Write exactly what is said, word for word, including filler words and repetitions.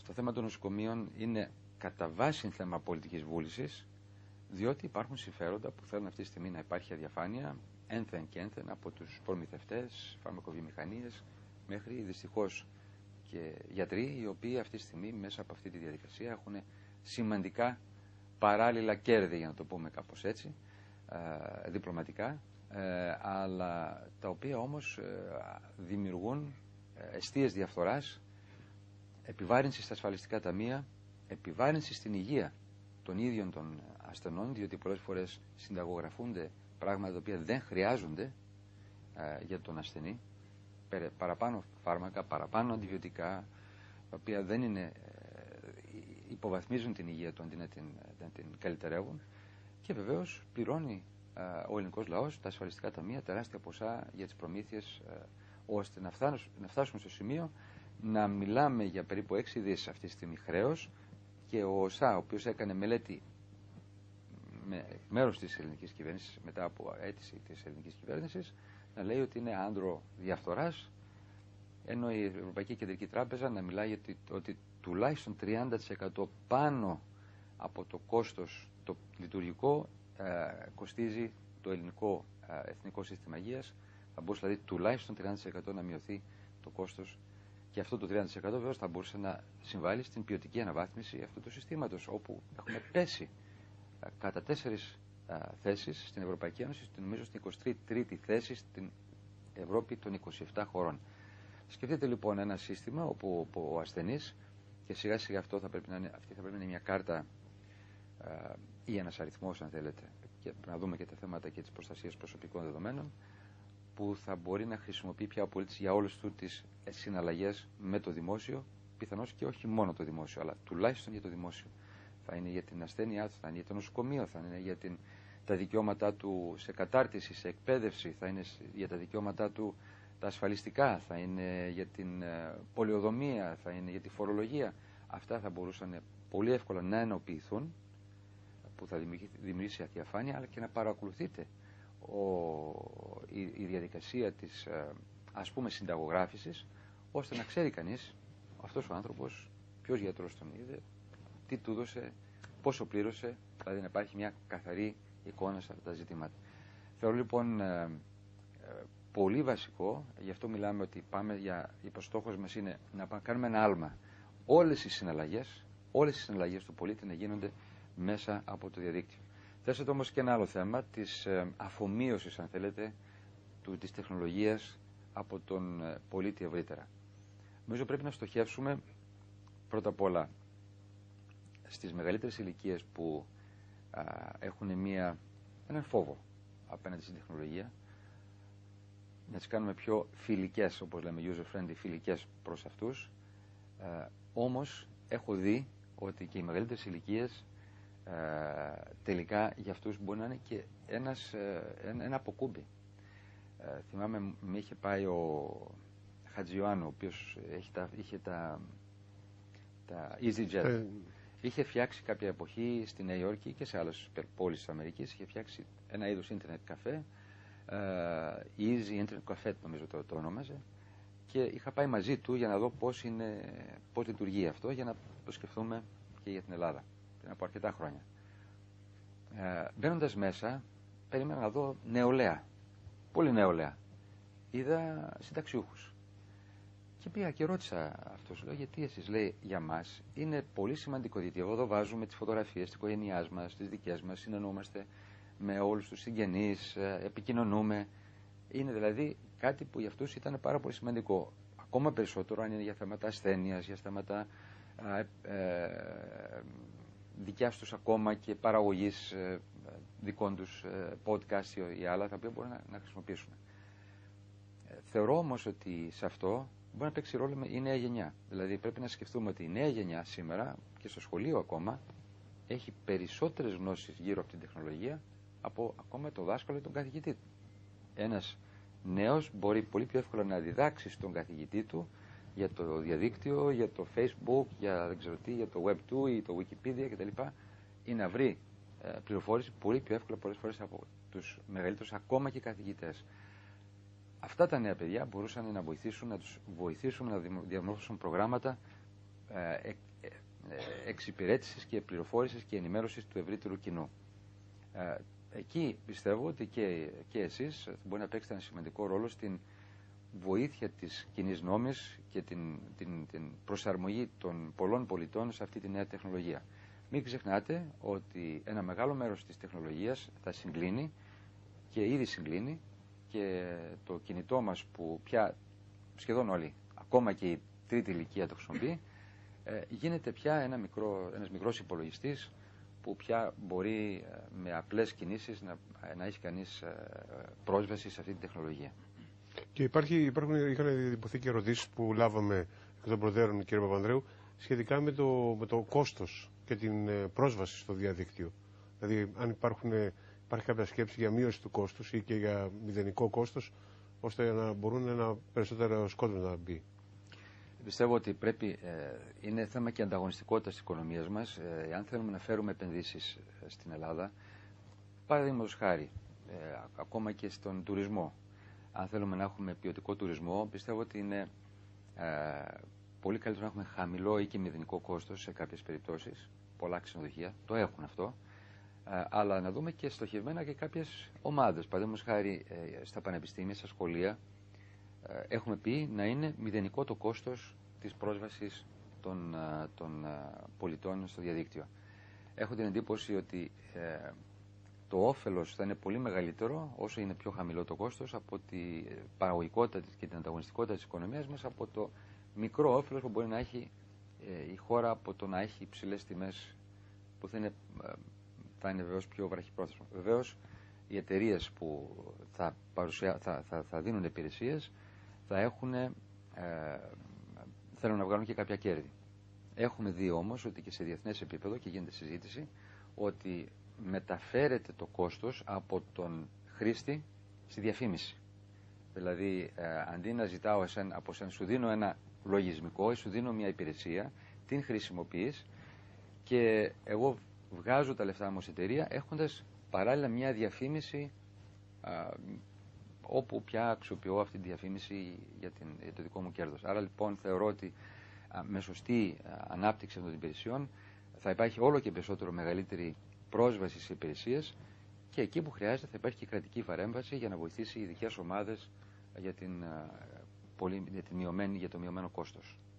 στο θέμα των νοσοκομείων είναι κατά βάση θέμα πολιτικής βούλησης, διότι υπάρχουν συμφέροντα που θέλουν αυτή τη στιγμή να υπάρχει αδιαφάνεια ένθεν και ένθεν από τους προμηθευτές, φαρμακοβιομηχανίες, μέχρι δυστυχώς και γιατροί, οι οποίοι αυτή τη στιγμή μέσα από αυτή τη διαδικασία έχουν σημαντικά παράλληλα κέρδη, για να το πούμε κάπως έτσι, ε, διπλωματικά, ε, αλλά τα οποία όμως ε, δημιουργούν εστίες διαφθοράς, επιβάρυνση στα ασφαλιστικά ταμεία, επιβάρυνση στην υγεία των ίδιων των ασθενών, διότι πολλές φορές συνταγογραφούνται πράγματα τα οποία δεν χρειάζονται ε, για τον ασθενή, παραπάνω φάρμακα, παραπάνω αντιβιωτικά, τα οποία δεν είναι, ε, υποβαθμίζουν την υγεία του αντί να την, να την καλυτερεύουν, και βεβαίως πληρώνει ε, ο ελληνικός λαός, τα ασφαλιστικά ταμεία, τεράστια ποσά για τις προμήθειες, ε, ώστε να, φτάσουμε, να φτάσουμε στο σημείο να μιλάμε για περίπου έξι δις αυτή τη στιγμή χρέος, και ο ΩΣΑ, ο οποίος έκανε μελέτη με μέρος της ελληνικής κυβέρνησης, μετά από αίτηση της ελληνικής κυβέρνησης, να λέει ότι είναι άνδρο διαφθοράς, ενώ η Ευρωπαϊκή Κεντρική Τράπεζα να μιλάει για ότι τουλάχιστον τριάντα τοις εκατό πάνω από το κόστος το λειτουργικό ε, κοστίζει το ελληνικό ε, εθνικό σύστημα υγείας. Θα μπορούσε δηλαδή τουλάχιστον τριάντα τοις εκατό να μειωθεί το κόστος, και αυτό το τριάντα τοις εκατό βέβαια θα μπορούσε να συμβάλλει στην ποιοτική αναβάθμιση αυτού του συστήματος, όπου έχουμε πέσει ε, κατά τέσσερις ε, θέσεις στην Ευρωπαϊκή Ένωση, νομίζω στην εικοστή τρίτη θέση στην Ευρώπη των είκοσι επτά χωρών. Σκεφτείτε λοιπόν ένα σύστημα όπου ο ασθενής, και σιγά σιγά αυτό θα πρέπει να είναι, αυτή θα πρέπει να είναι μια κάρτα ε, ή ένας αριθμός αν θέλετε, και να δούμε και τα θέματα και της προστασίας προσωπικών δεδομένων, που θα μπορεί να χρησιμοποιεί πια ο πολίτης για όλες του τις συναλλαγές με το δημόσιο, πιθανώς και όχι μόνο το δημόσιο, αλλά τουλάχιστον για το δημόσιο. Θα είναι για την ασθένειά του, θα είναι για το νοσοκομείο, θα είναι για την, τα δικαιώματά του σε κατάρτιση, σε εκπαίδευση, θα είναι για τα δικαιώματά του τα ασφαλιστικά, θα είναι για την πολιοδομία, θα είναι για τη φορολογία. Αυτά θα μπορούσαν πολύ εύκολα να ενοποιηθούν, που θα δημιουργήσει αδιαφάνεια, αλλά και να παρακολουθείτε ο, η, η διαδικασία της ας πούμε συνταγογράφησης, ώστε να ξέρει κανείς αυτός ο άνθρωπος ποιος γιατρός τον είδε, τι του έδωσε, πόσο πλήρωσε, δηλαδή να υπάρχει μια καθαρή εικόνα σε αυτά τα ζητήματα. Θεωρώ λοιπόν ε, ε, πολύ βασικό, γι' αυτό μιλάμε ότι πάμε για, ο στόχος μας είναι να κάνουμε ένα άλμα. Όλες οι συναλλαγές, όλες οι συναλλαγές του πολίτη να γίνονται μέσα από το διαδίκτυο. Θέσατε όμως και ένα άλλο θέμα της ε, αφομοίωσης, αν θέλετε, του, της τεχνολογίας από τον ε, πολίτη ευρύτερα. Νομίζω πρέπει να στοχεύσουμε πρώτα απ' όλα στις μεγαλύτερες ηλικίες που α, έχουν μία, έναν φόβο απέναντι στην τεχνολογία, να τις κάνουμε πιο φιλικές, όπως λέμε, user-friendly, φιλικές προς αυτούς. Ε, όμως έχω δει ότι και οι μεγαλύτερες ηλικίες ε, τελικά για αυτούς μπορεί να είναι και ένας, ε, ένα, ένα αποκούμπι. Ε, θυμάμαι με είχε πάει ο Χατζιωάννου, ο οποίος έχει τα, είχε τα, τα EasyJet. Ε. Είχε φτιάξει κάποια εποχή στη Νέα Υόρκη και σε άλλες πόλεις της Αμερικής, είχε φτιάξει ένα είδος ίντερνετ καφέ, uh, Easy Internet Cafe νομίζω το, το ονόμαζε, και είχα πάει μαζί του για να δω πώς, είναι, πώς λειτουργεί αυτό, για να το σκεφτούμε και για την Ελλάδα πριν από αρκετά χρόνια. Uh, μπαίνοντας μέσα, περίμενα να δω νεολαία, πολύ νεολαία. Είδα συνταξιούχους. Και πήγα και ρώτησα αυτός, λέω, γιατί εσείς, λέει, για μας είναι πολύ σημαντικό, γιατί εδώ βάζουμε τις φωτογραφίες της οικογένειάς μας, τις δικές μας, συνεννοούμαστε με όλους τους συγγενείς, επικοινωνούμε. Είναι δηλαδή κάτι που για αυτούς ήταν πάρα πολύ σημαντικό. Ακόμα περισσότερο αν είναι για θέματα ασθένειας, για θέματα ε, ε, δικιάς τους ακόμα και παραγωγής ε, δικών τους ε, podcast ή άλλα, τα οποία μπορούν να, να χρησιμοποιήσουν. Ε, θεωρώ όμως ότι σε αυτό μπορεί να παίξει ρόλο η νέα γενιά. Δηλαδή πρέπει να σκεφτούμε ότι η νέα γενιά σήμερα και στο σχολείο ακόμα έχει περισσότερες γνώσεις γύρω από την τεχνολογία από ακόμα το δάσκαλο ή τον καθηγητή του. Ένας νέος μπορεί πολύ πιο εύκολα να διδάξει στον καθηγητή του για το διαδίκτυο, για το Facebook, για, δεν ξέρω τι, για το Web δύο ή το Wikipedia κτλ. Ή να βρει ε, πληροφόρηση πολύ πιο εύκολα πολλές φορές από τους μεγαλύτερους ακόμα και καθηγητές. Αυτά τα νέα παιδιά μπορούσαν να βοηθήσουν, να τους βοηθήσουν να διαμορφώσουν προγράμματα ε, ε, εξυπηρέτησης και πληροφόρησης και ενημέρωσης του ευρύτερου κοινού. Ε, εκεί πιστεύω ότι και, και εσείς μπορεί να παίξετε ένα σημαντικό ρόλο στην βοήθεια της κοινής νόμης και την, την, την προσαρμογή των πολλών πολιτών σε αυτή τη νέα τεχνολογία. Μην ξεχνάτε ότι ένα μεγάλο μέρος της τεχνολογίας θα συγκλίνει και ήδη συγκλίνει και το κινητό μας που πια σχεδόν όλοι, ακόμα και η τρίτη ηλικία το χρησιμοποιεί, ε, γίνεται πια ένα μικρό, ένας μικρός υπολογιστής που πια μπορεί ε, με απλές κινήσεις να, να έχει κανείς ε, πρόσβαση σε αυτή τη τεχνολογία. Και υπάρχει, υπάρχουν, είχαν διατυπωθεί και ερωτήσεις που λάβαμε εκ των προτέρων, κύριε Παπανδρέου, σχετικά με το, με το κόστος και την πρόσβαση στο διαδίκτυο. Δηλαδή, αν υπάρχουν, υπάρχει κάποια σκέψη για μείωση του κόστους ή και για μηδενικό κόστος, ώστε να μπορούν ένα περισσότερο κόσμο να μπει. Πιστεύω ότι πρέπει, ε, είναι θέμα και ανταγωνιστικότητας της οικονομίας μας. Ε, αν θέλουμε να φέρουμε επενδύσεις στην Ελλάδα, παραδείγματος χάρη, ε, ακόμα και στον τουρισμό, αν θέλουμε να έχουμε ποιοτικό τουρισμό, πιστεύω ότι είναι ε, πολύ καλύτερο να έχουμε χαμηλό ή και μηδενικό κόστος σε κάποιες περιπτώσεις. Πολλά ξενοδοχεία το έχουν αυτό. Ε, αλλά να δούμε και στοχευμένα και κάποιες ομάδες. Παραδείγματος χάρη ε, στα πανεπιστήμια, στα σχολεία, ε, έχουμε πει να είναι μηδενικό το κόστος της πρόσβασης των, ε, των ε, πολιτών στο διαδίκτυο. Έχω την εντύπωση ότι ε, το όφελος θα είναι πολύ μεγαλύτερο όσο είναι πιο χαμηλό το κόστος από την παραγωγικότητα και την ανταγωνιστικότητα της οικονομίας μας, από το μικρό όφελος που μπορεί να έχει ε, η χώρα από το να έχει υψηλές τιμές που θα είναι, ε, θα είναι βεβαίως πιο βραχυπρόθεσμο. Βεβαίως οι εταιρείες που θα, παρουσια... θα, θα, θα δίνουν υπηρεσίες θα έχουν, ε, θέλουν να βγάλουν και κάποια κέρδη. Έχουμε δει όμως ότι και σε διεθνές επίπεδο, και γίνεται συζήτηση, ότι μεταφέρεται το κόστος από τον χρήστη στη διαφήμιση. Δηλαδή, ε, αντί να ζητάω εσέν, από εσένα, σου δίνω ένα λογισμικό ή σου δίνω μια υπηρεσία, την χρησιμοποιείς και εγώ βγάζω τα λεφτά μου ως εταιρεία έχοντας παράλληλα μια διαφήμιση α, όπου πια αξιοποιώ αυτή τη διαφήμιση για, την, για το δικό μου κέρδος. Άρα λοιπόν θεωρώ ότι α, με σωστή α, ανάπτυξη αυτών των υπηρεσιών θα υπάρχει όλο και περισσότερο μεγαλύτερη πρόσβαση σε υπηρεσίες και εκεί που χρειάζεται θα υπάρχει και κρατική παρέμβαση για να βοηθήσει ειδικές ομάδες για, την, πολύ, για, την μειωμένη, για το μειωμένο κόστος.